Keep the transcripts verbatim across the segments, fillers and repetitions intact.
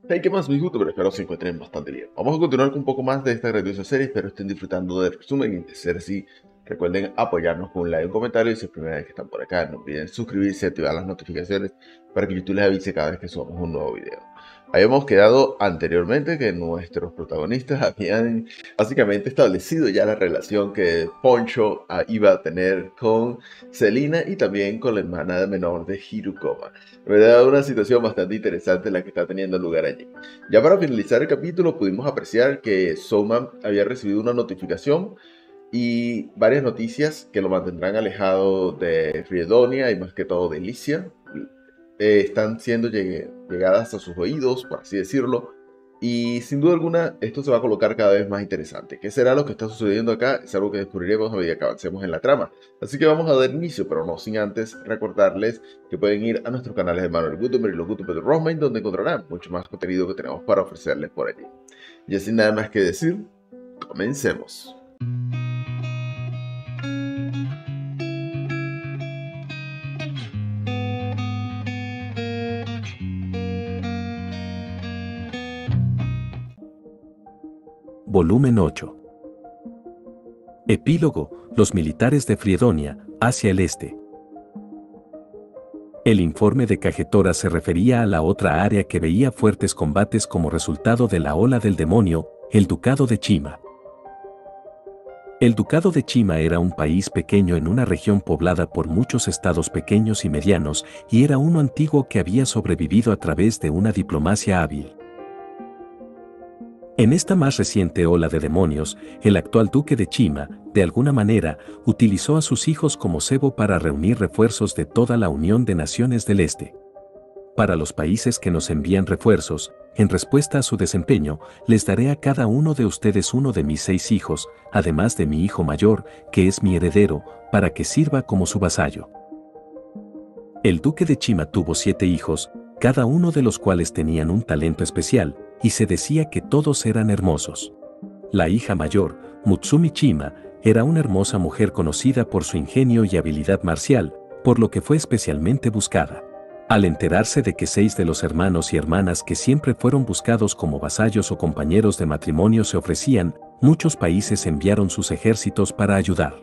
Hey, ¿qué más, mis youtubers? Espero se encuentren bastante bien. Vamos a continuar con un poco más de esta grandiosa serie. Espero estén disfrutando del resumen y de ser así, recuerden apoyarnos con un like y un comentario. Y si es la primera vez que están por acá, no olviden suscribirse y activar las notificaciones para que YouTube les avise cada vez que subamos un nuevo video. Habíamos quedado anteriormente que nuestros protagonistas habían básicamente establecido ya la relación que Poncho ah, iba a tener con Selina y también con la hermana menor de Hirukoma. La verdad, una situación bastante interesante la que está teniendo lugar allí. Ya para finalizar el capítulo pudimos apreciar que Souma había recibido una notificación y varias noticias que lo mantendrán alejado de Friedonia y más que todo de Licia. Eh, están siendo lleg llegadas a sus oídos, por así decirlo, y sin duda alguna esto se va a colocar cada vez más interesante. ¿Qué será lo que está sucediendo acá? Es algo que descubriremos a medida que avancemos en la trama. Así que vamos a dar inicio, pero no sin antes recordarles que pueden ir a nuestros canales de Manuel Gutenberg y los Gutenberg de Rosmain, donde encontrarán mucho más contenido que tenemos para ofrecerles por allí. Y sin nada más que decir, comencemos. Volumen ocho. Epílogo: los militares de Friedonia, hacia el este. El informe de Kagetora se refería a la otra área que veía fuertes combates como resultado de la ola del demonio, el Ducado de Chima. El Ducado de Chima era un país pequeño en una región poblada por muchos estados pequeños y medianos, y era uno antiguo que había sobrevivido a través de una diplomacia hábil. En esta más reciente ola de demonios, el actual duque de Chima, de alguna manera, utilizó a sus hijos como cebo para reunir refuerzos de toda la Unión de Naciones del Este. Para los países que nos envían refuerzos, en respuesta a su desempeño, les daré a cada uno de ustedes uno de mis seis hijos, además de mi hijo mayor, que es mi heredero, para que sirva como su vasallo. El duque de Chima tuvo siete hijos, cada uno de los cuales tenían un talento especial, y se decía que todos eran hermosos. La hija mayor, Mutsumi Chima, era una hermosa mujer conocida por su ingenio y habilidad marcial, por lo que fue especialmente buscada. Al enterarse de que seis de los hermanos y hermanas que siempre fueron buscados como vasallos o compañeros de matrimonio se ofrecían, muchos países enviaron sus ejércitos para ayudar.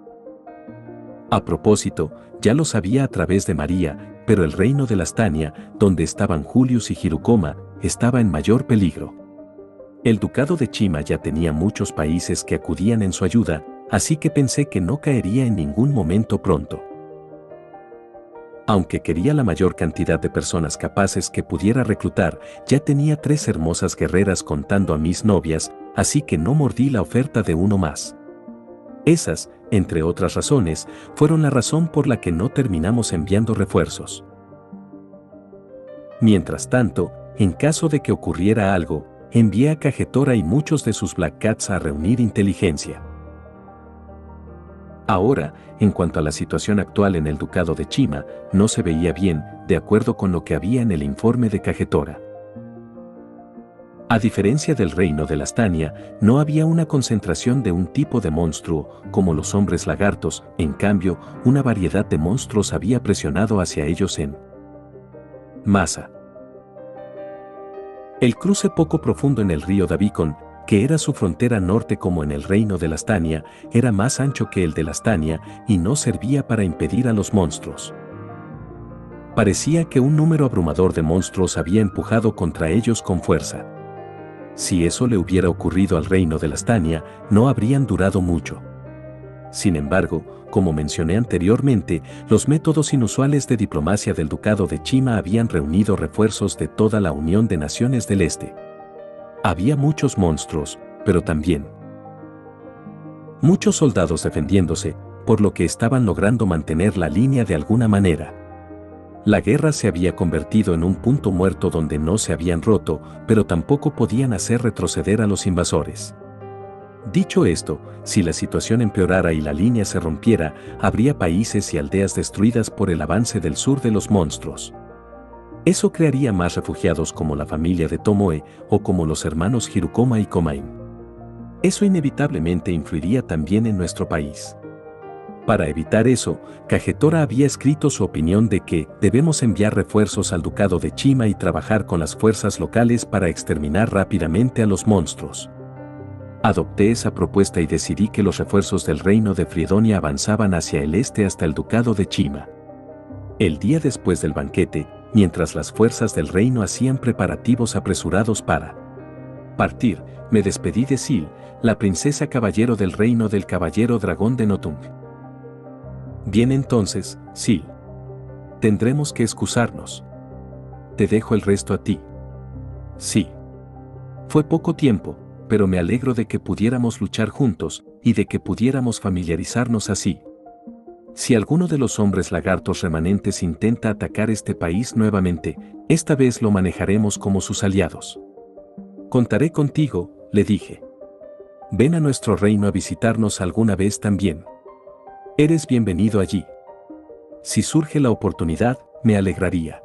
A propósito, ya lo sabía a través de María, pero el reino de Lastania, donde estaban Julius y Hirukoma, estaba en mayor peligro. El ducado de Chima ya tenía muchos países que acudían en su ayuda, así que pensé que no caería en ningún momento pronto. Aunque quería la mayor cantidad de personas capaces que pudiera reclutar, ya tenía tres hermosas guerreras contando a mis novias, así que no mordí la oferta de uno más. Esas, entre otras razones, fueron la razón por la que no terminamos enviando refuerzos. Mientras tanto, en caso de que ocurriera algo, envié a Kagetora y muchos de sus Black Cats a reunir inteligencia. Ahora, en cuanto a la situación actual en el Ducado de Chima, no se veía bien, de acuerdo con lo que había en el informe de Kagetora. A diferencia del reino de Lastania, no había una concentración de un tipo de monstruo, como los hombres lagartos, en cambio, una variedad de monstruos había presionado hacia ellos en masa. El cruce poco profundo en el río Davikon, que era su frontera norte como en el reino de Lastania, era más ancho que el de Lastania y no servía para impedir a los monstruos. Parecía que un número abrumador de monstruos había empujado contra ellos con fuerza. Si eso le hubiera ocurrido al reino de Lastania, no habrían durado mucho. Sin embargo, como mencioné anteriormente, los métodos inusuales de diplomacia del Ducado de Chima habían reunido refuerzos de toda la Unión de Naciones del Este. Había muchos monstruos, pero también muchos soldados defendiéndose, por lo que estaban logrando mantener la línea de alguna manera. La guerra se había convertido en un punto muerto donde no se habían roto, pero tampoco podían hacer retroceder a los invasores. Dicho esto, si la situación empeorara y la línea se rompiera, habría países y aldeas destruidas por el avance del sur de los monstruos. Eso crearía más refugiados como la familia de Tomoe o como los hermanos Hirukoma y Komain. Eso inevitablemente influiría también en nuestro país. Para evitar eso, Kagetora había escrito su opinión de que debemos enviar refuerzos al ducado de Chima y trabajar con las fuerzas locales para exterminar rápidamente a los monstruos. Adopté esa propuesta y decidí que los refuerzos del reino de Friedonia avanzaban hacia el este hasta el ducado de Chima. El día después del banquete, mientras las fuerzas del reino hacían preparativos apresurados para partir, me despedí de Sil, la princesa caballero del reino del caballero dragón de Notung. Bien entonces, Sil. Tendremos que excusarnos. Te dejo el resto a ti. Sí. Fue poco tiempo, pero me alegro de que pudiéramos luchar juntos, y de que pudiéramos familiarizarnos así. Si alguno de los hombres lagartos remanentes intenta atacar este país nuevamente, esta vez lo manejaremos como sus aliados. Contaré contigo, le dije. Ven a nuestro reino a visitarnos alguna vez también. Eres bienvenido allí. Si surge la oportunidad, me alegraría.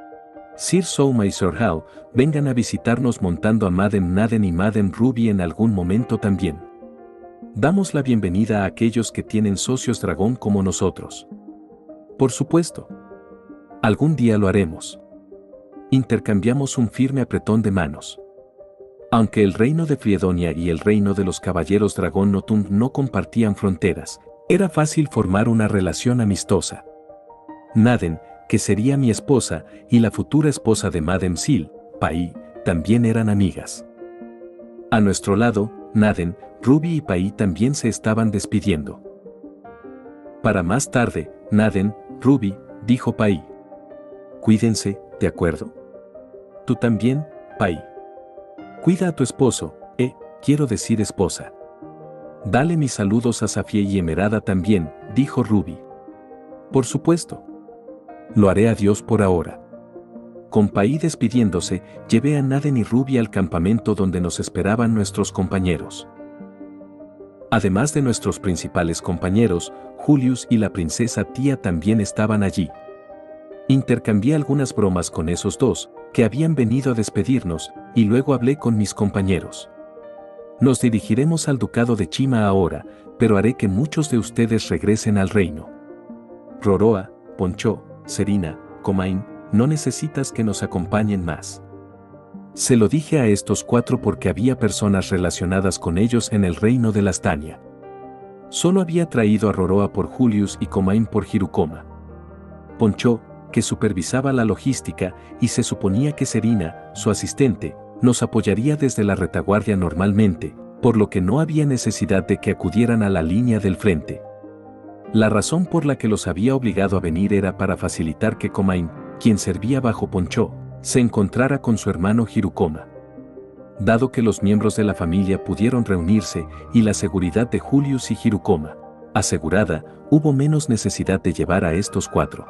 Sir Souma y Sir Hao, vengan a visitarnos montando a Madame Naden y Madame Ruby en algún momento también. Damos la bienvenida a aquellos que tienen socios dragón como nosotros. Por supuesto. Algún día lo haremos. Intercambiamos un firme apretón de manos. Aunque el reino de Friedonia y el reino de los caballeros dragón Notung no compartían fronteras, era fácil formar una relación amistosa. Naden, que sería mi esposa, y la futura esposa de Madame Sil, Pai, también eran amigas. A nuestro lado, Naden, Ruby y Pai también se estaban despidiendo. Para más tarde, Naden, Ruby, dijo Pai. Cuídense, ¿de acuerdo? Tú también, Pai. Cuida a tu esposo, eh, quiero decir esposa. Dale mis saludos a Safie y Emerada también, dijo Ruby. Por supuesto. Lo haré adiós por ahora. Con Pai despidiéndose, llevé a Naden y Ruby al campamento donde nos esperaban nuestros compañeros. Además de nuestros principales compañeros, Julius y la princesa Tía también estaban allí. Intercambié algunas bromas con esos dos, que habían venido a despedirnos, y luego hablé con mis compañeros. Nos dirigiremos al ducado de Chima ahora, pero haré que muchos de ustedes regresen al reino. Roroa, Poncho, Serina, Komain, no necesitas que nos acompañen más. Se lo dije a estos cuatro porque había personas relacionadas con ellos en el reino de Lastania. Solo había traído a Roroa por Julius y Komain por Hirukoma. Poncho, que supervisaba la logística, y se suponía que Serina, su asistente, nos apoyaría desde la retaguardia normalmente, por lo que no había necesidad de que acudieran a la línea del frente. La razón por la que los había obligado a venir era para facilitar que Komain, quien servía bajo Poncho, se encontrara con su hermano Hirukoma. Dado que los miembros de la familia pudieron reunirse y la seguridad de Julius y Hirukoma asegurada, hubo menos necesidad de llevar a estos cuatro.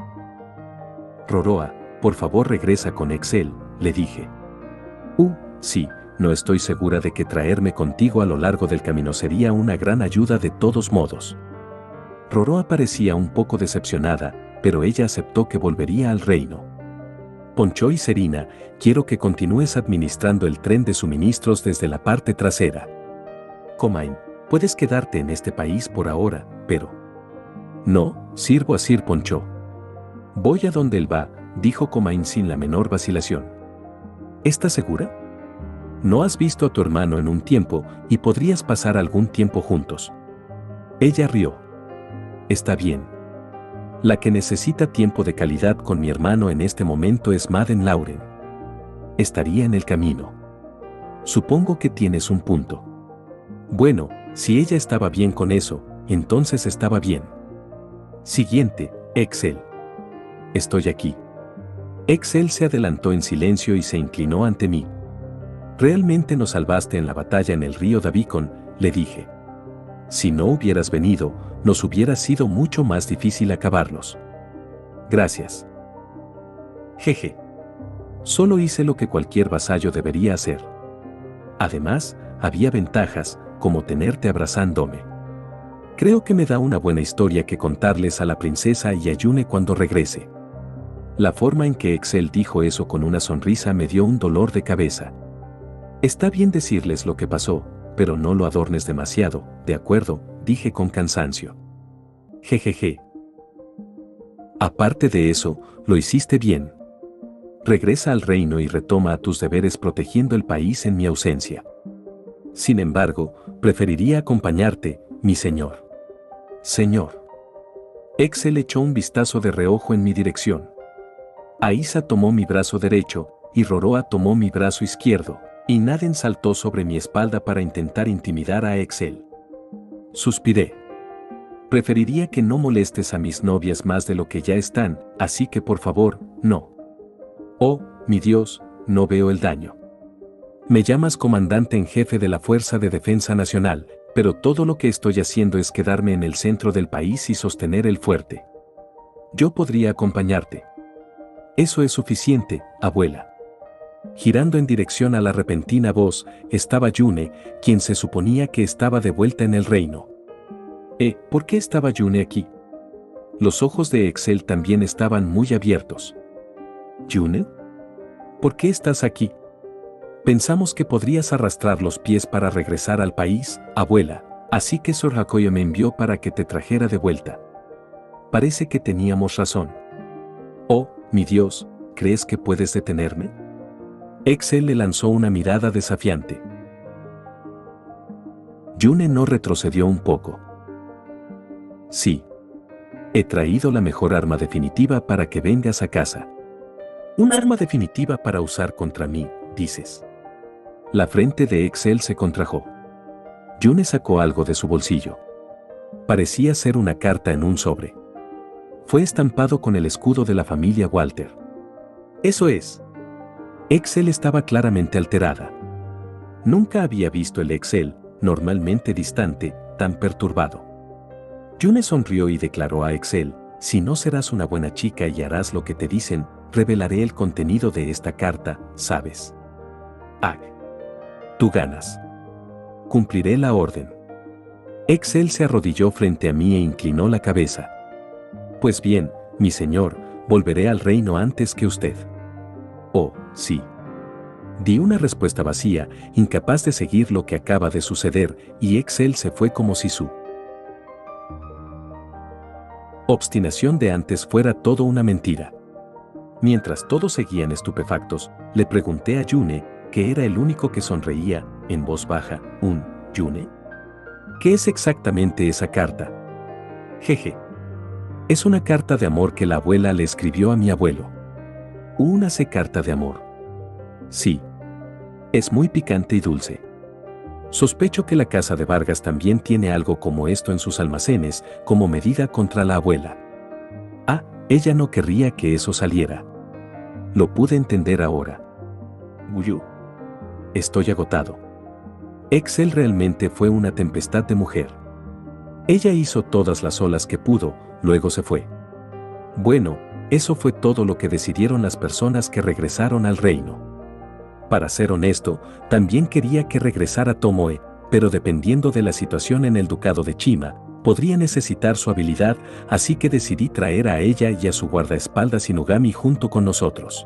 Roroa, por favor regresa con Excel, le dije. Uh, sí, no estoy segura de que traerme contigo a lo largo del camino sería una gran ayuda de todos modos. Roroa parecía un poco decepcionada, pero ella aceptó que volvería al reino. Poncho y Serina, quiero que continúes administrando el tren de suministros desde la parte trasera. Komain, puedes quedarte en este país por ahora, pero... No, sirvo a Sir Poncho. Voy a donde él va, dijo Komain sin la menor vacilación. ¿Estás segura? No has visto a tu hermano en un tiempo y podrías pasar algún tiempo juntos. Ella rió. Está bien. La que necesita tiempo de calidad con mi hermano en este momento es Madame Lauren. Estaría en el camino. Supongo que tienes un punto. Bueno, si ella estaba bien con eso, entonces estaba bien. Siguiente, Excel. Estoy aquí. Excel se adelantó en silencio y se inclinó ante mí. Realmente nos salvaste en la batalla en el río Davicon, le dije. Si no hubieras venido, nos hubiera sido mucho más difícil acabarlos. Gracias. Jeje. Solo hice lo que cualquier vasallo debería hacer. Además, había ventajas, como tenerte abrazándome. Creo que me da una buena historia que contarles a la princesa y a Yune cuando regrese. La forma en que Excel dijo eso con una sonrisa me dio un dolor de cabeza. Está bien decirles lo que pasó, pero no lo adornes demasiado, ¿de acuerdo?, dije con cansancio. Jejeje. Aparte de eso, lo hiciste bien. Regresa al reino y retoma tus deberes protegiendo el país en mi ausencia. Sin embargo, preferiría acompañarte, mi señor. Señor. Excel echó un vistazo de reojo en mi dirección. Aisa tomó mi brazo derecho, y Roroa tomó mi brazo izquierdo, y Naden saltó sobre mi espalda para intentar intimidar a Excel. Suspiré. Preferiría que no molestes a mis novias más de lo que ya están, así que por favor, no. Oh, mi Dios, no veo el daño. Me llamas comandante en jefe de la Fuerza de Defensa Nacional, pero todo lo que estoy haciendo es quedarme en el centro del país y sostener el fuerte. Yo podría acompañarte. Eso es suficiente, abuela. Girando en dirección a la repentina voz, estaba Yune, quien se suponía que estaba de vuelta en el reino. ¿Eh? ¿Por qué estaba Yune aquí? Los ojos de Excel también estaban muy abiertos. ¿Yune? ¿Por qué estás aquí? Pensamos que podrías arrastrar los pies para regresar al país, abuela, así que Sor Hakoyo me envió para que te trajera de vuelta. Parece que teníamos razón. Oh, mi Dios, ¿crees que puedes detenerme? Excel le lanzó una mirada desafiante. Yune no retrocedió un poco. Sí. He traído la mejor arma definitiva para que vengas a casa. ¿Un arma definitiva para usar contra mí, dices? La frente de Excel se contrajo. Yune sacó algo de su bolsillo. Parecía ser una carta en un sobre. Fue estampado con el escudo de la familia Walter. Eso es. Excel estaba claramente alterada. Nunca había visto el Excel, normalmente distante, tan perturbado. Yune sonrió y declaró a Excel, si no serás una buena chica y harás lo que te dicen, revelaré el contenido de esta carta, ¿sabes? Ah. Tú ganas. Cumpliré la orden. Excel se arrodilló frente a mí e inclinó la cabeza. Pues bien, mi señor, volveré al reino antes que usted. Oh, sí. Di una respuesta vacía, incapaz de seguir lo que acaba de suceder, y Excel se fue como si su obstinación de antes fuera todo una mentira. Mientras todos seguían estupefactos, le pregunté a Yune, que era el único que sonreía, en voz baja, ¿un Yune? ¿Qué es exactamente esa carta? Jeje. Es una carta de amor que la abuela le escribió a mi abuelo. Una C carta de amor. Sí. Es muy picante y dulce. Sospecho que la casa de Vargas también tiene algo como esto en sus almacenes, como medida contra la abuela. Ah, ella no querría que eso saliera. Lo pude entender ahora. Uyu. Estoy agotado. Excel realmente fue una tempestad de mujer. Ella hizo todas las olas que pudo, luego se fue. Bueno, eso fue todo lo que decidieron las personas que regresaron al reino. Para ser honesto, también quería que regresara Tomoe, pero dependiendo de la situación en el ducado de Chima, podría necesitar su habilidad, así que decidí traer a ella y a su guardaespaldas Inugami junto con nosotros.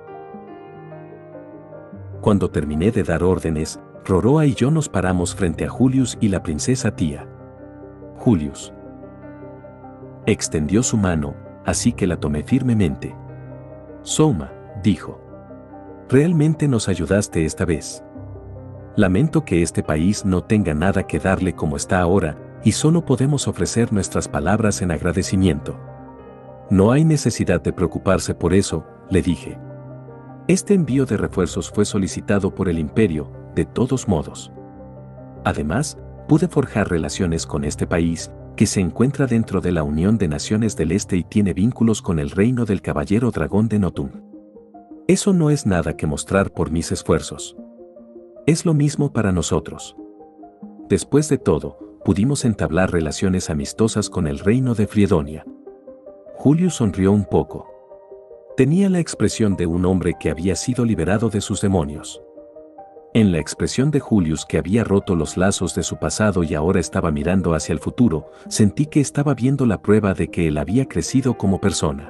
Cuando terminé de dar órdenes, Roroa y yo nos paramos frente a Julius y la princesa Tía. Julius extendió su mano, así que la tomé firmemente. Soma, dijo. Realmente nos ayudaste esta vez. Lamento que este país no tenga nada que darle como está ahora, y solo podemos ofrecer nuestras palabras en agradecimiento. No hay necesidad de preocuparse por eso, le dije. Este envío de refuerzos fue solicitado por el Imperio, de todos modos. Además, pude forjar relaciones con este país, que se encuentra dentro de la Unión de Naciones del Este y tiene vínculos con el reino del Caballero Dragón de Notun. Eso no es nada que mostrar por mis esfuerzos. Es lo mismo para nosotros. Después de todo, pudimos entablar relaciones amistosas con el reino de Friedonia. Julio sonrió un poco. Tenía la expresión de un hombre que había sido liberado de sus demonios. En la expresión de Julius, que había roto los lazos de su pasado y ahora estaba mirando hacia el futuro, sentí que estaba viendo la prueba de que él había crecido como persona.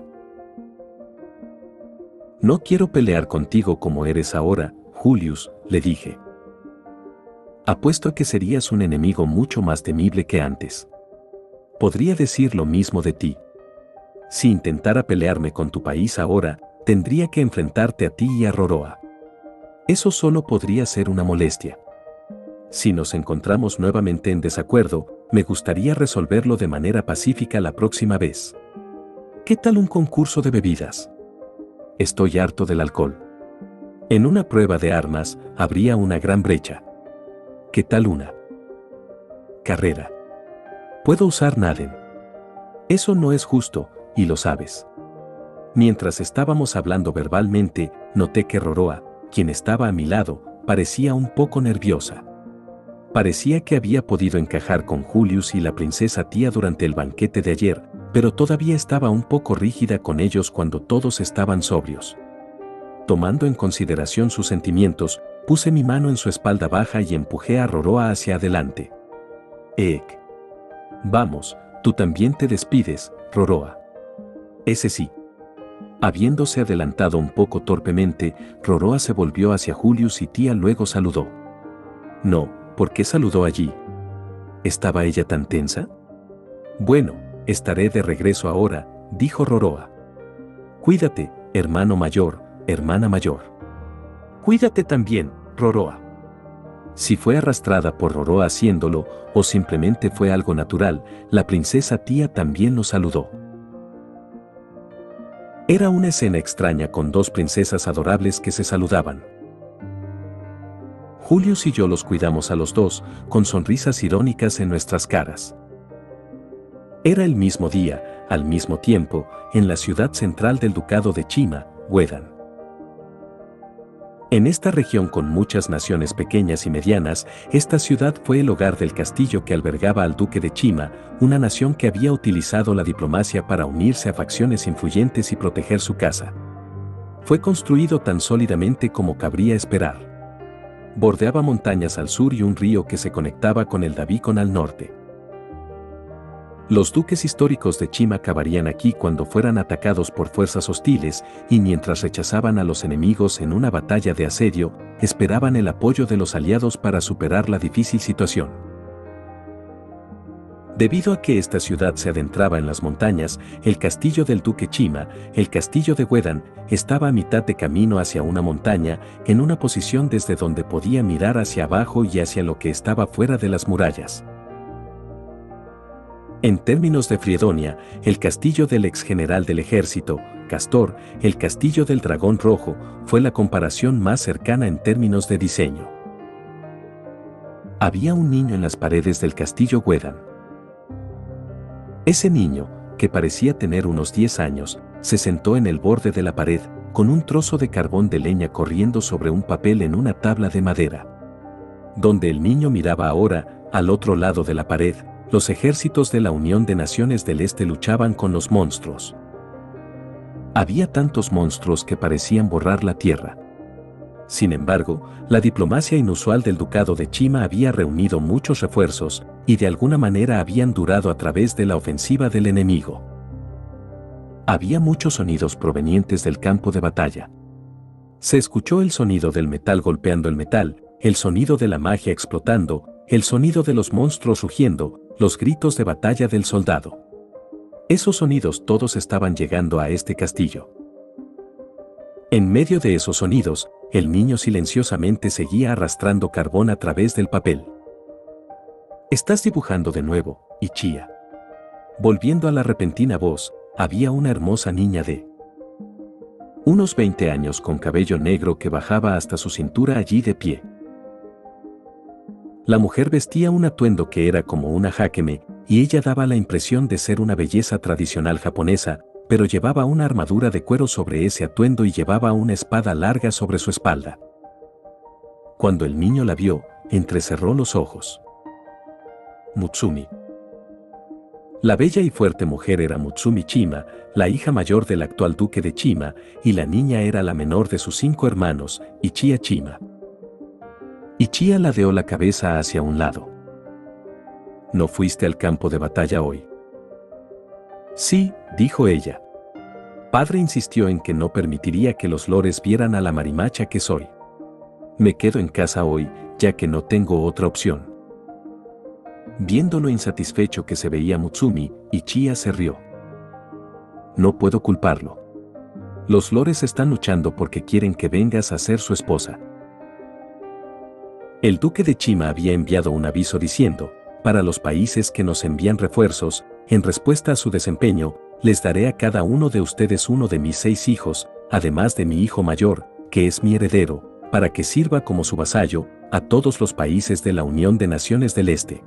No quiero pelear contigo como eres ahora, Julius, le dije. Apuesto a que serías un enemigo mucho más temible que antes. Podría decir lo mismo de ti. Si intentara pelearme con tu país ahora, tendría que enfrentarte a ti y a Roroa. Eso solo podría ser una molestia. Si nos encontramos nuevamente en desacuerdo, me gustaría resolverlo de manera pacífica la próxima vez. ¿Qué tal un concurso de bebidas? Estoy harto del alcohol. En una prueba de armas, habría una gran brecha. ¿Qué tal una carrera? Puedo usar Naden. Eso no es justo, y lo sabes. Mientras estábamos hablando verbalmente, noté que Roroa, quien estaba a mi lado, parecía un poco nerviosa. Parecía que había podido encajar con Julius y la princesa tía durante el banquete de ayer, pero todavía estaba un poco rígida con ellos cuando todos estaban sobrios. Tomando en consideración sus sentimientos, puse mi mano en su espalda baja y empujé a Roroa hacia adelante. Eek. Vamos, tú también te despides, Roroa. Ese sí. Habiéndose adelantado un poco torpemente, Roroa se volvió hacia Julius y tía luego saludó. No, ¿por qué saludó allí? ¿Estaba ella tan tensa? Bueno, estaré de regreso ahora, dijo Roroa. Cuídate, hermano mayor, hermana mayor. Cuídate también, Roroa. Si fue arrastrada por Roroa haciéndolo, o simplemente fue algo natural, la princesa tía también lo saludó. Era una escena extraña con dos princesas adorables que se saludaban. Julius y yo los cuidamos a los dos, con sonrisas irónicas en nuestras caras. Era el mismo día, al mismo tiempo, en la ciudad central del ducado de Chima, Wedan. En esta región con muchas naciones pequeñas y medianas, esta ciudad fue el hogar del castillo que albergaba al duque de Chima, una nación que había utilizado la diplomacia para unirse a facciones influyentes y proteger su casa. Fue construido tan sólidamente como cabría esperar. Bordeaba montañas al sur y un río que se conectaba con el Davikon al norte. Los duques históricos de Chima acabarían aquí cuando fueran atacados por fuerzas hostiles y mientras rechazaban a los enemigos en una batalla de asedio, esperaban el apoyo de los aliados para superar la difícil situación. Debido a que esta ciudad se adentraba en las montañas, el castillo del duque Chima, el castillo de Wedan, estaba a mitad de camino hacia una montaña, en una posición desde donde podía mirar hacia abajo y hacia lo que estaba fuera de las murallas. En términos de Friedonia, el castillo del ex general del ejército, Castor, el castillo del dragón rojo, fue la comparación más cercana en términos de diseño. Había un niño en las paredes del castillo Wedan. Ese niño, que parecía tener unos diez años, se sentó en el borde de la pared, con un trozo de carbón de leña corriendo sobre un papel en una tabla de madera. Donde el niño miraba ahora, al otro lado de la pared, los ejércitos de la Unión de Naciones del Este luchaban con los monstruos. Había tantos monstruos que parecían borrar la tierra. Sin embargo, la diplomacia inusual del Ducado de Chima había reunido muchos refuerzos, y de alguna manera habían durado a través de la ofensiva del enemigo. Había muchos sonidos provenientes del campo de batalla. Se escuchó el sonido del metal golpeando el metal, el sonido de la magia explotando, el sonido de los monstruos rugiendo, los gritos de batalla del soldado. Esos sonidos todos estaban llegando a este castillo. En medio de esos sonidos, el niño silenciosamente seguía arrastrando carbón a través del papel. «Estás dibujando de nuevo, Ichia». Volviendo a la repentina voz, había una hermosa niña de unos veinte años con cabello negro que bajaba hasta su cintura allí de pie. La mujer vestía un atuendo que era como una hakeme, y ella daba la impresión de ser una belleza tradicional japonesa, pero llevaba una armadura de cuero sobre ese atuendo y llevaba una espada larga sobre su espalda. Cuando el niño la vio, entrecerró los ojos. Mutsumi. La bella y fuerte mujer era Mutsumi Chima, la hija mayor del actual duque de Chima, y la niña era la menor de sus cinco hermanos, Ichia Chima. Ichia ladeó la cabeza hacia un lado. ¿No fuiste al campo de batalla hoy? Sí, dijo ella. Padre insistió en que no permitiría que los lores vieran a la marimacha que soy. Me quedo en casa hoy, ya que no tengo otra opción. Viendo lo insatisfecho que se veía Mutsumi, Ichiya se rió. No puedo culparlo. Los lores están luchando porque quieren que vengas a ser su esposa. El duque de Chima había enviado un aviso diciendo, para los países que nos envían refuerzos, en respuesta a su desempeño, les daré a cada uno de ustedes uno de mis seis hijos, además de mi hijo mayor, que es mi heredero, para que sirva como su vasallo a todos los países de la Unión de Naciones del Este.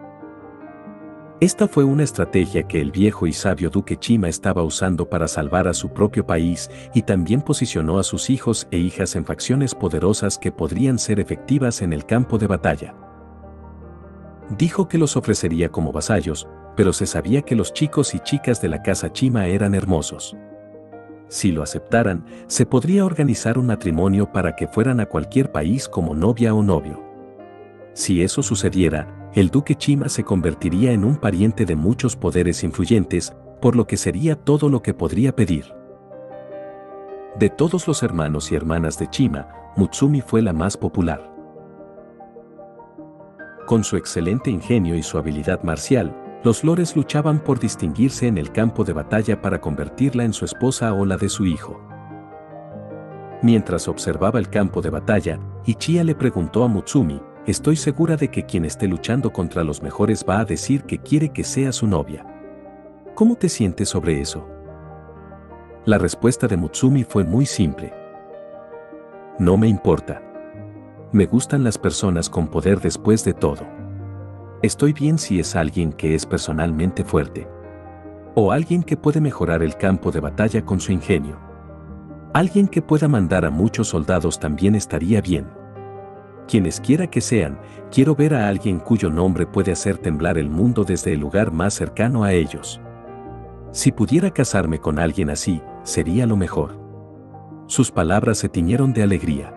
Esta fue una estrategia que el viejo y sabio duque Chima estaba usando para salvar a su propio país y también posicionó a sus hijos e hijas en facciones poderosas que podrían ser efectivas en el campo de batalla. Dijo que los ofrecería como vasallos, pero se sabía que los chicos y chicas de la casa Chima eran hermosos. Si lo aceptaran, se podría organizar un matrimonio para que fueran a cualquier país como novia o novio. Si eso sucediera, el duque Chima se convertiría en un pariente de muchos poderes influyentes, por lo que sería todo lo que podría pedir. De todos los hermanos y hermanas de Chima, Mutsumi fue la más popular. Con su excelente ingenio y su habilidad marcial, los lores luchaban por distinguirse en el campo de batalla para convertirla en su esposa o la de su hijo. Mientras observaba el campo de batalla, Ichiya le preguntó a Mutsumi, «Estoy segura de que quien esté luchando contra los mejores va a decir que quiere que sea su novia. ¿Cómo te sientes sobre eso?» La respuesta de Mutsumi fue muy simple. «No me importa. Me gustan las personas con poder después de todo. Estoy bien si es alguien que es personalmente fuerte. O alguien que puede mejorar el campo de batalla con su ingenio. Alguien que pueda mandar a muchos soldados también estaría bien. Quienes quiera que sean, quiero ver a alguien cuyo nombre puede hacer temblar el mundo desde el lugar más cercano a ellos. Si pudiera casarme con alguien así, sería lo mejor». Sus palabras se tiñeron de alegría.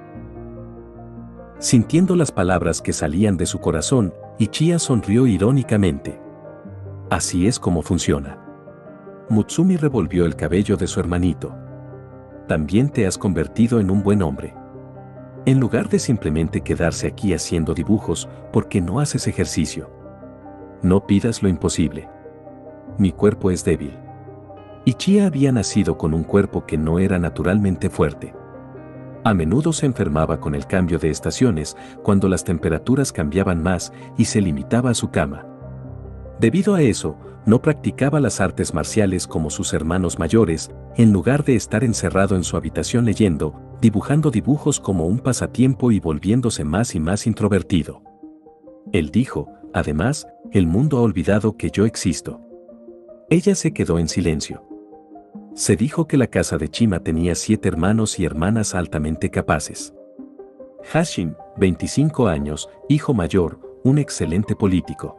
Sintiendo las palabras que salían de su corazón, Ichiya sonrió irónicamente. «Así es como funciona». Mutsumi revolvió el cabello de su hermanito. «También te has convertido en un buen hombre. En lugar de simplemente quedarse aquí haciendo dibujos, ¿por qué no haces ejercicio? No pidas lo imposible. Mi cuerpo es débil». Ichiya había nacido con un cuerpo que no era naturalmente fuerte. A menudo se enfermaba con el cambio de estaciones, cuando las temperaturas cambiaban más y se limitaba a su cama. Debido a eso, no practicaba las artes marciales como sus hermanos mayores, en lugar de estar encerrado en su habitación leyendo, dibujando dibujos como un pasatiempo y volviéndose más y más introvertido. Él dijo, además, «El mundo ha olvidado que yo existo». Ella se quedó en silencio. Se dijo que la casa de Chima tenía siete hermanos y hermanas altamente capaces. Hashim, veinticinco años, hijo mayor, un excelente político.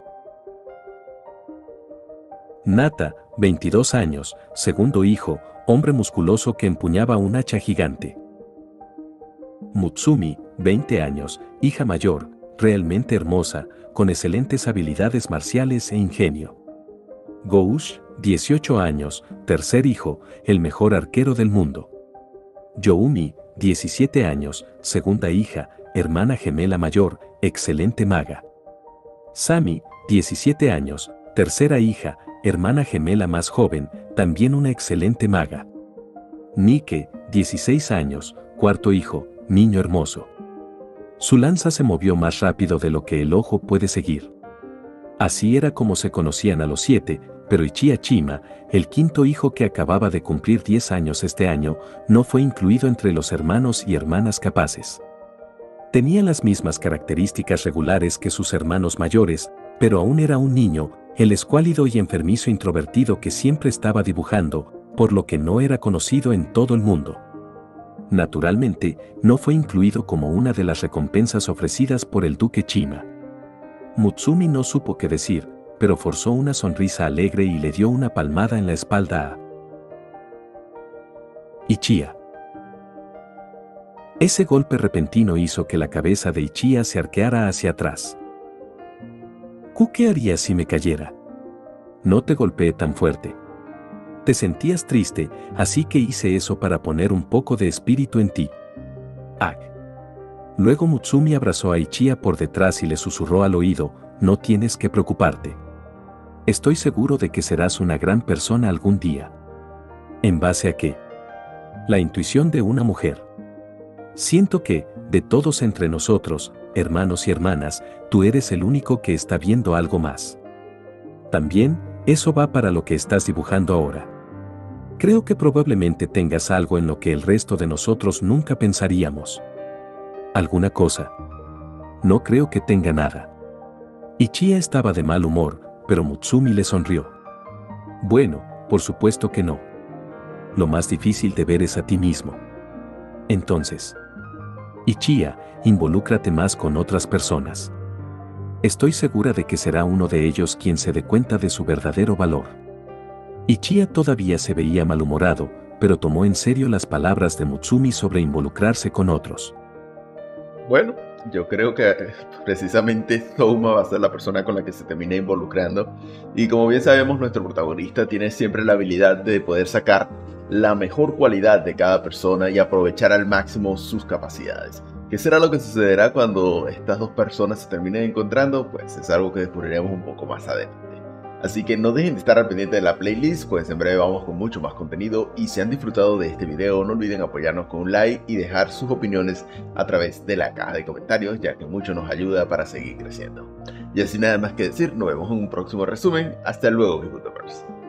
Nata, veintidós años, segundo hijo, hombre musculoso que empuñaba un hacha gigante. Mutsumi, veinte años, hija mayor, realmente hermosa, con excelentes habilidades marciales e ingenio. Goush, dieciocho años, tercer hijo, el mejor arquero del mundo. Youmi, diecisiete años, segunda hija, hermana gemela mayor, excelente maga. Sami, diecisiete años, tercera hija, hermana gemela más joven, también una excelente maga. Nike, dieciséis años, cuarto hijo, niño hermoso. Su lanza se movió más rápido de lo que el ojo puede seguir. Así era como se conocían a los siete, pero Ichiya Chima, el quinto hijo que acababa de cumplir diez años este año, no fue incluido entre los hermanos y hermanas capaces. Tenía las mismas características regulares que sus hermanos mayores, pero aún era un niño, el escuálido y enfermizo introvertido que siempre estaba dibujando, por lo que no era conocido en todo el mundo. Naturalmente, no fue incluido como una de las recompensas ofrecidas por el duque Chima. Mutsumi no supo qué decir, pero forzó una sonrisa alegre y le dio una palmada en la espalda a Ichiya. Ese golpe repentino hizo que la cabeza de Ichiya se arqueara hacia atrás. ¿Qué harías si me cayera? No te golpeé tan fuerte. Te sentías triste, así que hice eso para poner un poco de espíritu en ti. Ag. Luego Mutsumi abrazó a Ichiya por detrás y le susurró al oído, no tienes que preocuparte. Estoy seguro de que serás una gran persona algún día. ¿En base a qué? La intuición de una mujer. Siento que, de todos entre nosotros, hermanos y hermanas, tú eres el único que está viendo algo más. También, eso va para lo que estás dibujando ahora. Creo que probablemente tengas algo en lo que el resto de nosotros nunca pensaríamos. ¿Alguna cosa? No creo que tenga nada. Ichia estaba de mal humor, pero Mutsumi le sonrió. Bueno, por supuesto que no. Lo más difícil de ver es a ti mismo. Entonces, Ichia, involúcrate más con otras personas. Estoy segura de que será uno de ellos quien se dé cuenta de su verdadero valor. Ichia todavía se veía malhumorado, pero tomó en serio las palabras de Mutsumi sobre involucrarse con otros. Bueno, yo creo que precisamente Touma va a ser la persona con la que se termine involucrando. Y como bien sabemos, nuestro protagonista tiene siempre la habilidad de poder sacar la mejor cualidad de cada persona y aprovechar al máximo sus capacidades. ¿Qué será lo que sucederá cuando estas dos personas se terminen encontrando? Pues es algo que descubriremos un poco más adelante. Así que no dejen de estar al pendiente de la playlist, pues en breve vamos con mucho más contenido. Y si han disfrutado de este video, no olviden apoyarnos con un like y dejar sus opiniones a través de la caja de comentarios, ya que mucho nos ayuda para seguir creciendo. Y así nada más que decir, nos vemos en un próximo resumen. Hasta luego, youtubers.